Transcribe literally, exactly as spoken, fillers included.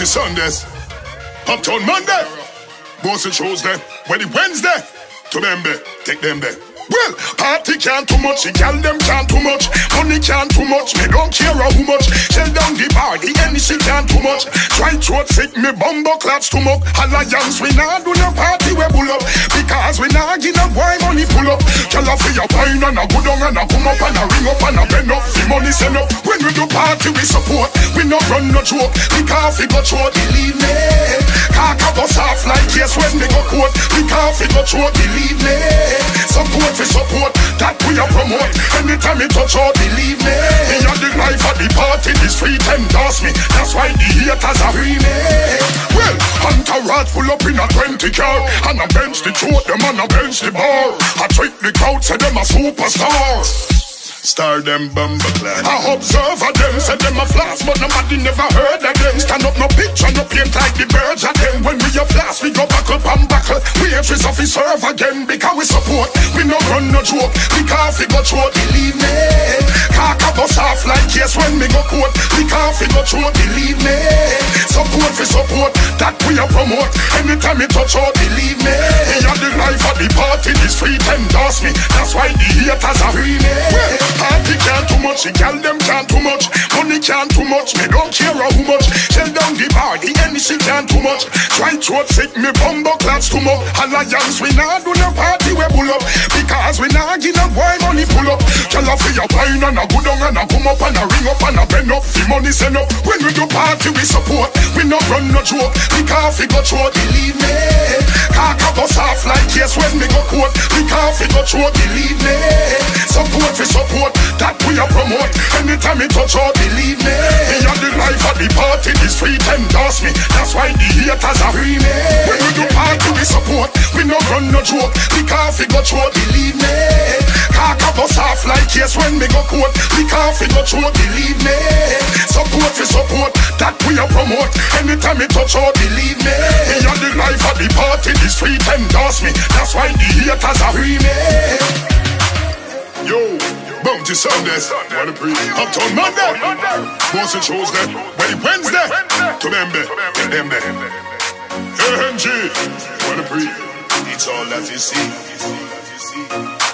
Bounty Sundays, Uptown Monday, Bossy Tuesday, Wednesday, Wednesday, to them there, take them there. Well, party can't too much, the gal them can't too much, money can't too much, me don't care how much. Shell down the bar, the N C can't too much. Try throat sick, me bumbo clats too much. Alliance, we nah do no party we pull up, because we nah give no boy money pull up. Tell her for your wine and a go down and a come up and a ring up and a bend up. The money send up, when we do party we support. We not run no joke, the coffee go throat, believe me. Kaka bust off like yes when they go court. The coffee go throat, believe me. Support for support, that we a promote. Anytime it touch out, believe me. Me and the life of the party, the street endorse me. That's why the haters are free me. Well, entourage pull up in a twenty car, and I bench the throat, them and I bench the bar. I trick the crowd, say them a superstar. Star them bumper clan. I observe of them, say them a flash, but nobody never heard of them. Stand up no picture, no paint like the birds of them. When we a flash, we go back up and backle. We entries of his serve again, because we support. We no run no joke, the coffee go throat, believe me. Kaka bust off like yes when me go court. The coffee go throat, believe me. Support for support, that we a promote. Anytime it touch out, believe me. Me and the life of the party, the street endorse me. That's why the haters are free me. Well, party can't too much, the gal them can't too much, money can't too much, me don't care how much. Shell down the bar, the N C can't too much. Try throat sick, me bumbo clats too much. Alliance, we nah do no party we pull up, because we nah give no boy money pull up. Tell her for your wine and a go down and a come up and a ring up and a bend up. The money send up, when we do party we support. We not run no joke, the coffee go throat, believe me. Kaka bust off like yes when me go court. The coffee go throat, believe me. Support for support, that we a promote. Anytime it touch out, believe me. Me and the life of the party, the street endorse me. That's why the haters are free me. When we do party we support, we no run no joke. The coffee go throat, believe me. Kaka bust off like yes when me go court. The coffee go throat, believe me. Support for support, that we a promote. Anytime it touch out, believe me. Me and the life of the party, the street endorse me. That's why the haters are free me. Yo, Bounty Sundays, wanna pre Uptown Monday, Bossy Tuesday, Wednesday, to them there, to them there. A M G, wanna pre, it's all that you see.